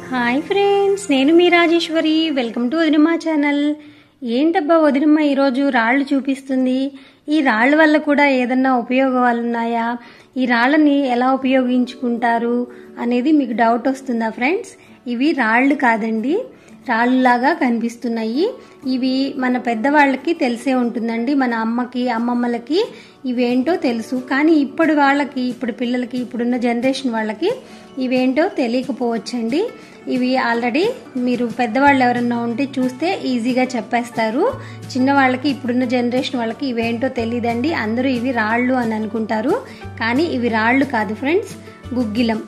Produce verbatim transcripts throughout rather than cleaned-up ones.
Hi friends, నేను మీ Rajeshwari. Welcome to Vadinamma channel. ఏంటబ్బా వదినమ్మ ఈరోజు రాళ్ళు చూపిస్తుంది? ఈ రాళ్ళ వల్ల కూడా ఏదన్నా ఉపయోగాలు ఉన్నాయా? ఈ రాళ్ళని ఎలా ఉపయోగించుకుంటారు అనేది మీకు డౌట్ వస్తుందా ఫ్రెండ్స్? ఇవి రాళ్ళు కాదండి, రాళ్ళలాగా కనిపిస్తున్నాయి. ఇవి మన పెద్దవాళ్ళకి తెలిసే ఉంటుందండి, మన అమ్మకి అమ్మమ్మలకి ఇవేంటో తెలుసు. కానీ ఇప్పుడు వాళ్ళకి, ఇప్పుడు పిల్లలకి, ఇప్పుడున్న జనరేషన్ వాళ్ళకి ఇవేంటో తెలియకపోవచ్చండి. ఇవి ఆల్రెడీ మీరు పెద్దవాళ్ళు ఎవరన్నా ఉంటే చూస్తే ఈజీగా చెప్పేస్తారు. చిన్నవాళ్ళకి, ఇప్పుడున్న జనరేషన్ వాళ్ళకి ఇవేంటో తెలియదండి. అందరూ ఇవి రాళ్ళు అని అనుకుంటారు, కానీ ఇవి రాళ్ళు కాదు ఫ్రెండ్స్, గుగ్గిలం.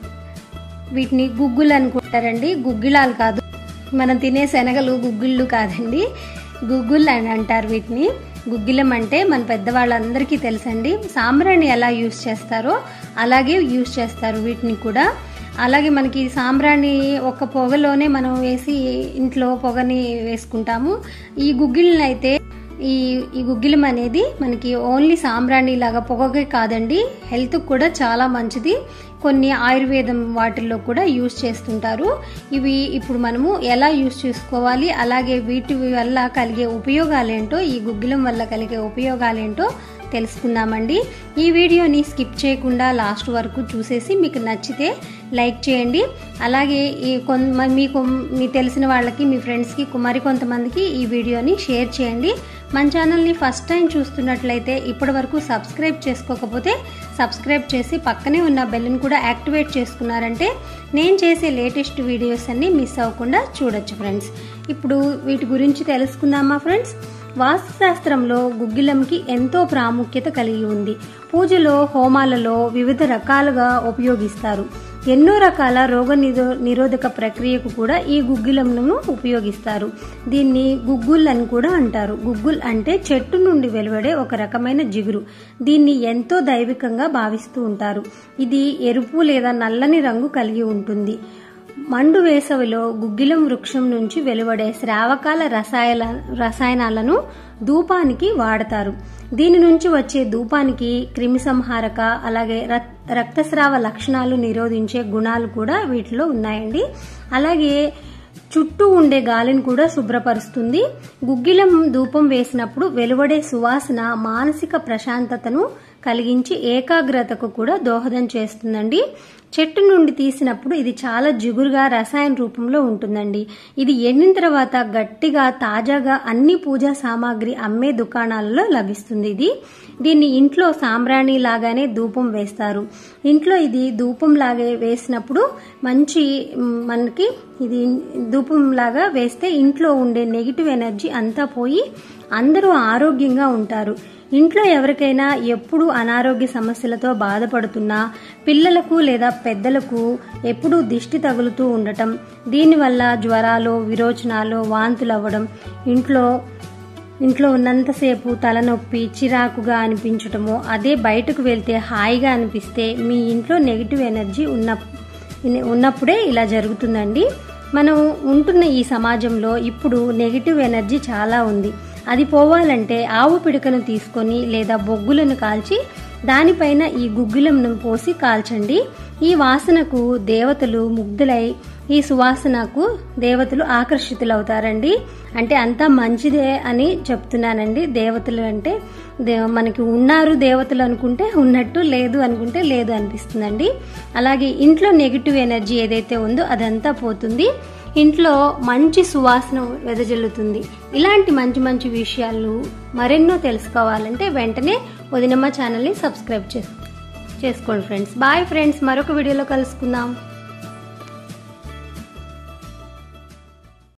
వీటిని గుగ్గులు అనుకుంటారండి, గుగ్గిలాలు కాదు. మనం తినే శనగలు గుగ్గిళ్ళు కాదండి, గుగ్గులు అని అంటారు వీటిని. గుగ్గిలం అంటే మన పెద్దవాళ్ళందరికీ తెలుసండి. సాంబ్రాణి ఎలా యూజ్ చేస్తారో అలాగే యూజ్ చేస్తారు వీటిని కూడా. అలాగే మనకి సాంబ్రాణి ఒక పొగలోనే మనం వేసి ఇంట్లో పొగని వేసుకుంటాము. ఈ గుగ్గిళ్ళని అయితే ఈ ఈ గుగ్గిలం అనేది మనకి ఓన్లీ సాంబ్రాణి లాగా పొగకే కాదండి, హెల్త్ కూడా చాలా మంచిది. కొన్ని ఆయుర్వేదం వాటిల్లో కూడా యూజ్ చేస్తుంటారు. ఇవి ఇప్పుడు మనము ఎలా యూజ్ చేసుకోవాలి, అలాగే వీటి వల్ల కలిగే ఉపయోగాలేంటో, ఈ గుగ్గిలం వల్ల కలిగే ఉపయోగాలేంటో తెలుసుకుందామండి. ఈ వీడియోని స్కిప్ చేయకుండా లాస్ట్ వరకు చూసేసి మీకు నచ్చితే లైక్ చేయండి. అలాగే ఈ కొంత మీకు మీ తెలిసిన వాళ్ళకి, మీ ఫ్రెండ్స్కి, మరికొంతమందికి ఈ వీడియోని షేర్ చేయండి. మన ఛానల్ని ఫస్ట్ టైం చూస్తున్నట్లయితే ఇప్పటి వరకు సబ్స్క్రైబ్ చేసుకోకపోతే సబ్స్క్రైబ్ చేసి పక్కనే ఉన్న బెల్ని కూడా యాక్టివేట్ చేసుకున్నారంటే నేను చేసే లేటెస్ట్ వీడియోస్ అన్ని మిస్ అవ్వకుండా చూడొచ్చు ఫ్రెండ్స్. ఇప్పుడు వీటి గురించి తెలుసుకుందామా ఫ్రెండ్స్? వాస్తుశాస్త్రంలో గుగ్గిలంకి ఎంతో ప్రాముఖ్యత కలిగి ఉంది. పూజలో, హోమాలలో వివిధ రకాలుగా ఉపయోగిస్తారు. ఎన్నో రకాల రోగ నిరోధక ప్రక్రియకు కూడా ఈ గుగ్గిలంను ఉపయోగిస్తారు. దీన్ని గుగ్గుల్ అని కూడా అంటారు. గుగ్గుల్ అంటే చెట్టు నుండి వెలువడే ఒక రకమైన జిగురు. దీన్ని ఎంతో దైవికంగా భావిస్తూ ఉంటారు. ఇది ఎరుపు లేదా నల్లని రంగు కలిగి ఉంటుంది. మండు వేసవిలో గుగ్గిలం వృక్షం నుంచి వెలువడే శ్రావకాల రసాయన రసాయనాలను ధూపానికి వాడతారు. దీని నుంచి వచ్చే ధూపానికి క్రిమి సంహారక, అలాగే రక్తస్రావ లక్షణాలు నిరోధించే గుణాలు కూడా వీటిలో ఉన్నాయండి. అలాగే చుట్టూ ఉండే గాలిని కూడా శుభ్రపరుస్తుంది. గుగ్గిలం ధూపం వేసినప్పుడు వెలువడే సువాసన మానసిక ప్రశాంతతను కలిగించి ఏకాగ్రతకు కూడా దోహదం చేస్తుందండి. చెట్టు నుండి తీసినప్పుడు ఇది చాలా జిగురుగా రసాయన రూపంలో ఉంటుందండి. ఇది ఎండిన తర్వాత గట్టిగా, తాజాగా అన్ని పూజా సామాగ్రి అమ్మే దుకాణాలలో లభిస్తుంది. ఇది దీన్ని ఇంట్లో సాంబ్రాణి లాగానే ధూపం వేస్తారు. ఇంట్లో ఇది ధూపం లాగే వేసినప్పుడు మంచి మనకి ఇది ధూపం లాగా వేస్తే ఇంట్లో ఉండే నెగిటివ్ ఎనర్జీ అంతా పోయి అందరూ ఆరోగ్యంగా ఉంటారు. ఇంట్లో ఎవరికైనా ఎప్పుడు అనారోగ్య సమస్యలతో బాధపడుతున్నా, పిల్లలకు లేదా పెద్దలకు ఎప్పుడూ దిష్టి తగులుతూ ఉండటం, దీనివల్ల జ్వరాలు, విరోచనాలు, వాంతులు అవ్వడం, ఇంట్లో ఇంట్లో ఉన్నంతసేపు తలనొప్పి, చిరాకుగా అనిపించటము, అదే బయటకు వెళ్తే హాయిగా అనిపిస్తే మీ ఇంట్లో నెగిటివ్ ఎనర్జీ ఉన్న ఉన్నప్పుడే ఇలా జరుగుతుందండి. మనం ఉంటున్న ఈ సమాజంలో ఇప్పుడు నెగిటివ్ ఎనర్జీ చాలా ఉంది. అది పోవాలంటే ఆవు పిడకను తీసుకొని లేదా బొగ్గులను కాల్చి దానిపైన ఈ గుగ్గిలంను పోసి కాల్చండి. ఈ వాసనకు దేవతలు ముగ్ధులై, ఈ సువాసనకు దేవతలు ఆకర్షితులవుతారండి. అంటే అంతా మంచిదే అని చెప్తున్నానండి. దేవతలు అంటే మనకి ఉన్నారు దేవతలు అనుకుంటే ఉన్నట్టు, లేదు అనుకుంటే లేదు అనిపిస్తుందండి. అలాగే ఇంట్లో నెగిటివ్ ఎనర్జీ ఏదైతే ఉందో అదంతా పోతుంది. ఇంట్లో మంచి సువాసన వెదజల్లుతుంది. ఇలాంటి మంచి మంచి విషయాలు మరెన్నో తెలుసుకోవాలంటే వెంటనే వదినమ్మ ఛానల్ని సబ్స్క్రైబ్ చేసుకోండి ఫ్రెండ్స్. బాయ్ ఫ్రెండ్స్, మరొక వీడియోలో కలుసుకుందాం.